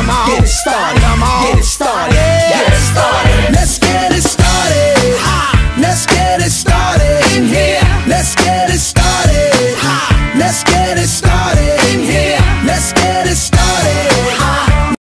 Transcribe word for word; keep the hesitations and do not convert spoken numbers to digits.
Come on, get it started. Come on, get it started. Get it started. Let's get it started. Let's get it started in here. Let's get it started. Let's get it started in here. Let's get